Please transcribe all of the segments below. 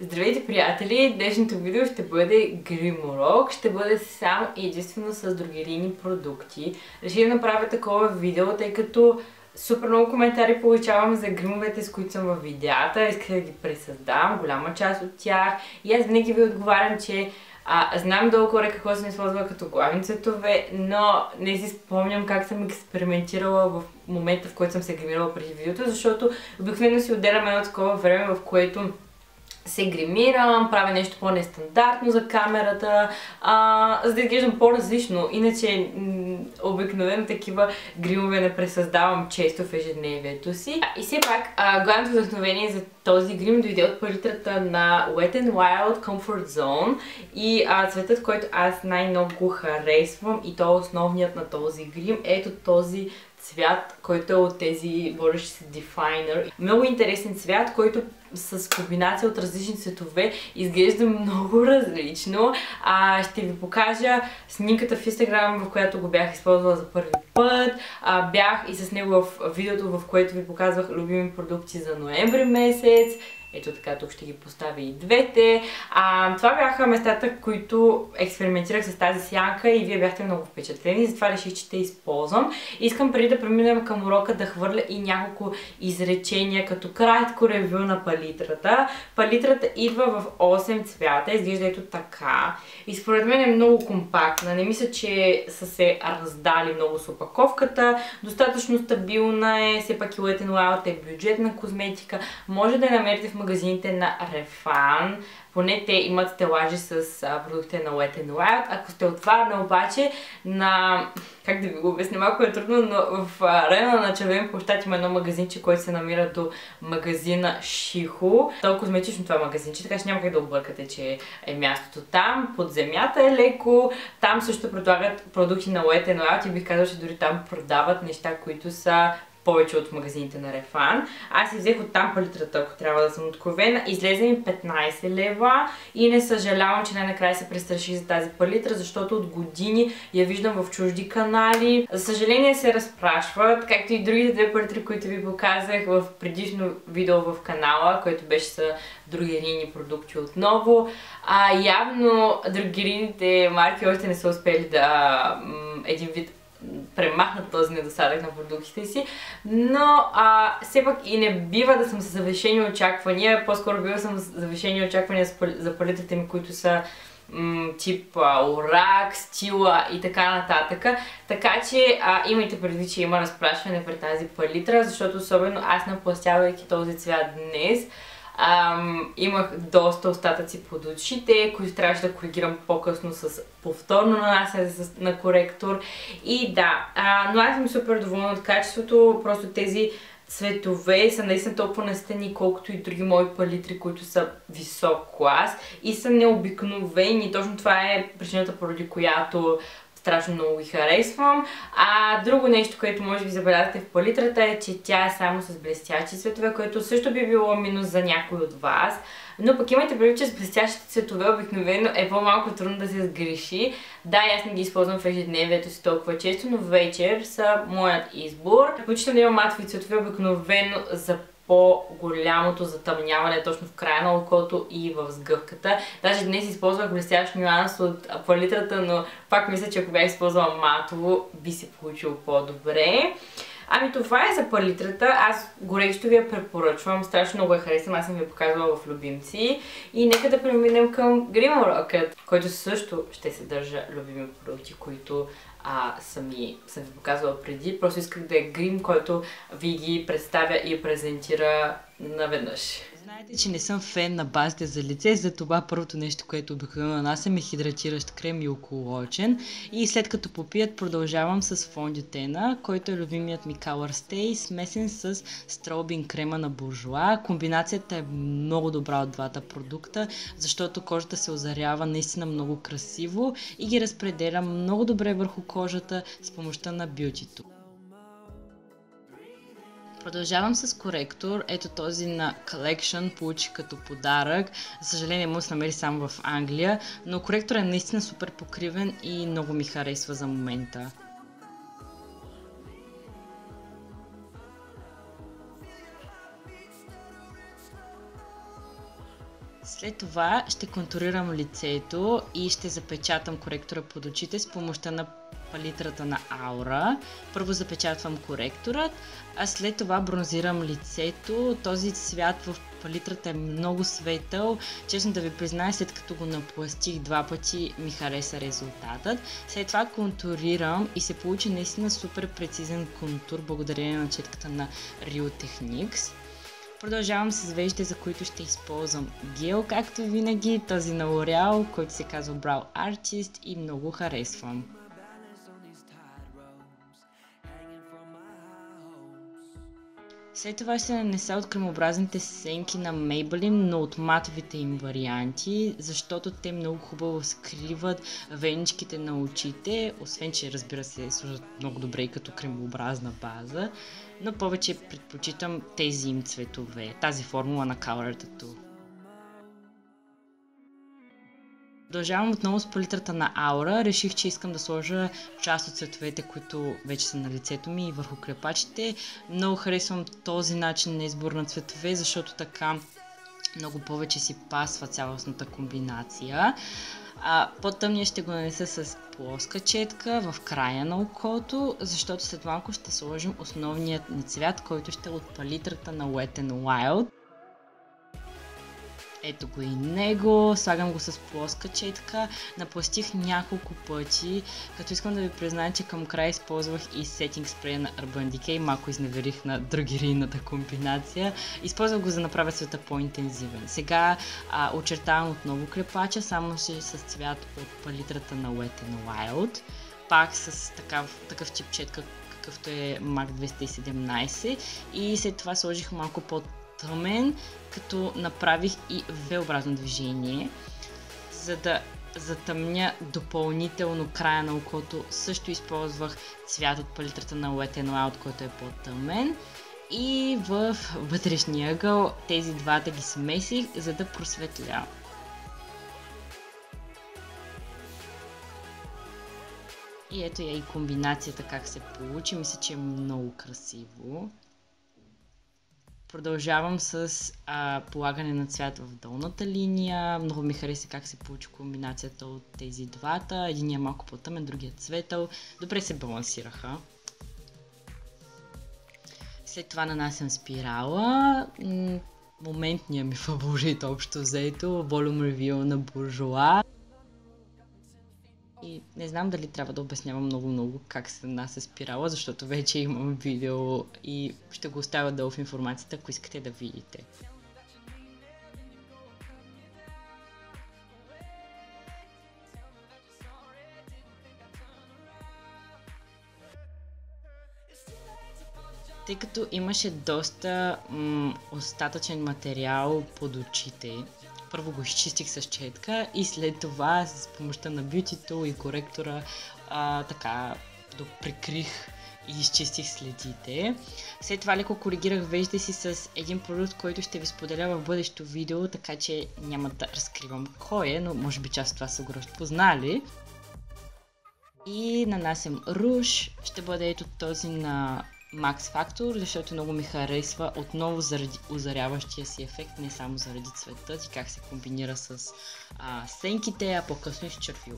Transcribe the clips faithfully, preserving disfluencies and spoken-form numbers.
Здравейте, приятели! Днешното видео ще бъде грим урок. Ще бъде само и единствено с другерийни продукти. Реших да направя такова видео, тъй като супер много коментари получавам за гримовете, с които съм във видеята. Исках да ги пресъздам, голяма част от тях. И аз винаги ви отговарям, че а, знам долу-горе какво съм използвала като главни цветове, но не си спомням как съм експериментирала в момента, в който съм се гримирала преди видеото, защото обикновено си отделям едно такова време, в което се гримирам, правя нещо по-нестандартно за камерата, а, за да изглеждам по-различно. Иначе обикновено такива гримове не пресъздавам често в ежедневието си. И все пак, а, главното вдъхновение за този грим дойде от палитрата на Wet n Wild Comfort Zone и а, цветът, който аз най-много харесвам и то е основният на този грим, ето този цвят, който е от тези борещи се Definer. Много интересен цвят, който с комбинация от различни цветове изглежда много различно. А, ще ви покажа снимката в Instagram, в която го бях използвала за първи път. А, бях и с него в видеото, в което ви показвах любими продукти за ноември месец. Ето така, тук ще ги поставя и двете. А, това бяха местата, които експериментирах с тази сянка и вие бяхте много впечатлени, затова реших, че те използвам. Искам преди да преминем към урока да хвърля и няколко изречения като кратко ревю на палитрата. Палитрата идва в осем цвята, изглежда ето така. И според мен е много компактна. Не мисля, че са се раздали много с опаковката. Достатъчно стабилна е, все пак и Wet n Wild е бюджетна козметика. Може да я намерите в магазините на Refan. Поне те имат стелажи с а, продуктите на Wet n Wild. Ако сте от Варна обаче, на... как да ви го обясня, малко е трудно, но в арена на Червен площад има едно магазинче, което се намира до магазина Шихо. Толкова козметично това магазинче, така че няма как да объркате, че е мястото там. Под земята е леко. Там също предлагат продукти на Wet n Wild и бих казала, че дори там продават неща, които са повече от магазините на Refan. Аз си взех оттам палитрата, ако трябва да съм откровена. Излезе ми петнайсет лева и не съжалявам, че най-накрая се престраших за тази палитра, защото от години я виждам в чужди канали. За съжаление се разпрашват, както и другите две палитри, които ви показах в предишно видео в канала, което беше са другерийни продукти отново. А, явно другерийните марки още не са успели да един вид премахнат този недостатък на продуктите си, но а, все пак и не бива да съм с завишени очаквания, по-скоро бива съм с завишени очаквания за палитрите ми, които са м, тип Орак, Стила и така нататък. Така че а, имайте предвид, че има разпрашване при тази палитра, защото особено аз, напластявайки този цвят днес, Ам, имах доста остатъци под очите, които трябваше да коригирам по-късно с повторно нанасяне на коректор. И да, а, но аз съм супер доволна от качеството, просто тези цветове са наистина толкова настени, колкото и други мои палитри, които са висок клас и са необикновени. Точно това е причината, поради която страшно много ги харесвам. А друго нещо, което може да ви забелязате в палитрата е, че тя е само с блестящи цветове, което също би било минус за някой от вас. Но пък имайте предвид, че с блестящите цветове обикновено е по-малко трудно да се сгреши. Да, аз не ги използвам в ежедневието си толкова често, но вечер са моят избор. Предпочитам да имам матови цветове обикновено за по-голямото затъмняване точно в края на окото и в сгъвката. Даже днес използвах блестящ нюанс от палитрата, но пак мисля, че ако бях използвала матово, би се получило по-добре. Ами това е за палитрата. Аз горещо ви я препоръчвам. Страшно много я харесвам. Аз съм ви я показвала в любимци. И нека да преминем към грим урокът, който също ще съдържа любими продукти, които а, съм, и, съм ви показвала преди. Просто исках да е грим, който ви ги представя и презентира наведнъж. Знаете, че не съм фен на базите за лице, затова първото нещо, което обикновено нанасям е хидратиращ крем и околочен. И след като попият, продължавам с фондютена, който е любимият ми Color Stay, смесен с стробин крема на Bourjois. Комбинацията е много добра от двата продукта, защото кожата се озарява наистина много красиво и ги разпределя много добре върху кожата с помощта на бютито. Продължавам с коректор. Ето този на Collection получих като подарък. За съжаление може да се намери само в Англия, но коректор е наистина супер покривен и много ми харесва за момента. След това ще контурирам лицето и ще запечатам коректора под очите с помощта на палитрата на Aura. Първо запечатвам коректорът, а след това бронзирам лицето. Този цвят в палитрата е много светъл. Честно да ви призная, след като го напластих два пъти, ми хареса резултатът. След това контурирам и се получи наистина супер прецизен контур, благодарение на четката на Real Techniques. Продължавам с вежите, за които ще използвам гел, както винаги, този на L'Oreal, който се казва Brow Artist и много харесвам. След това ще нанеса от кремообразните сенки на Maybelline, но от матовите им варианти, защото те много хубаво скриват веничките на очите, освен че, разбира се, служат много добре и като кремообразна база, но повече предпочитам тези им цветове, тази формула на Color Tattoo. Продължавам отново с палитрата на Aura. Реших, че искам да сложа част от цветовете, които вече са на лицето ми и върху клепачите. Много харесвам този начин на избор на цветове, защото така много повече си пасва цялостната комбинация. А, по-тъмния ще го нанеса с плоска четка в края на окото, защото след малко ще сложим основният ни цвят, който ще е от палитрата на Wet n Wild. Ето го и него, слагам го с плоска четка, напластих няколко пъти, като искам да ви призная, че към края използвах и сетинг спрея на Urban Decay, малко изневерих на другерийната комбинация. Използвах го за да направя цвета по-интензивен. Сега а, очертавам отново клепача, само ще с цвят от палитрата на Wet n Wild, пак с такав, такъв тип четка, какъвто е Мак двеста и седемнайсет, и след това сложих малко по тъмен, като направих и V-образно движение, за да затъмня допълнително края на окото. Също използвах цвят от палитрата на Wet n Wild, който е по-тъмен, и в вътрешния ъгъл тези двата ги смесих, за да просветля. И ето я и комбинацията как се получи, мисля, че е много красиво. Продължавам с а, полагане на цвят в долната линия. Много ми хареса как се получи комбинацията от тези двата. Единият малко по-тъмен, другият светъл. Добре се балансираха. След това нанасям спирала. М- моментният ми фаворит общо взето. Volume Reveal на Bourjois. И не знам дали трябва да обяснявам много-много как се нанася спирала, защото вече имам видео и ще го оставя долу в информацията, ако искате да видите. Тъй като имаше доста м- остатъчен материал под очите, първо го изчистих с четка и след това с помощта на бютито и коректора а, така доприкрих и изчистих следите. След това леко коригирах веждите си с един продукт, който ще ви споделя в бъдещо видео, така че няма да разкривам кой е, но може би част от това са го разпознали. И нанасям руж, ще бъде ето този на Max Factor, защото много ми харесва отново заради озаряващия си ефект, не само заради цвета и как се комбинира с а, сенките, а по-късно и с червил.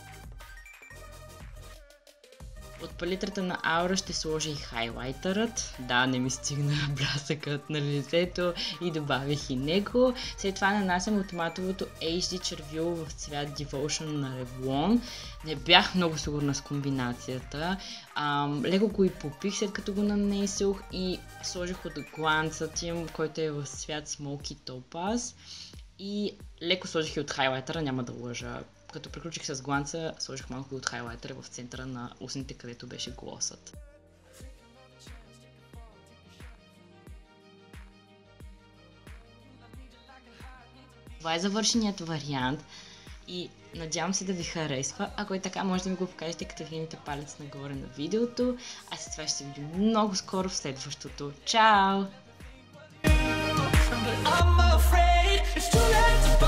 От палитрата на Aura ще сложа и хайлайтърът. Да, не ми стигна блясъкът на лицето и добавих и него. След това нанасям от матовото ейч ди червило в цвят Devotion на Revlon. Не бях много сигурна с комбинацията. Ам, леко го и попих след като го нанесох и сложих от гланцът им, който е в цвят Smoky Topaz. И леко сложих и от хайлайтера, няма да лъжа. Като приключих с гланца, сложих малко от хайлайтера в центъра на устните, където беше глосът. Това е завършеният вариант и надявам се да ви харесва. Ако е така, може да ми го покажете, като вдигнете палец нагоре на видеото. А след това ще се видим много скоро в следващото. Чао!